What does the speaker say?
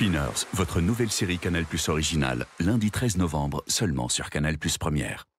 Winners, votre nouvelle série Canal+ originale, lundi 13 novembre, seulement sur Canal+ Première.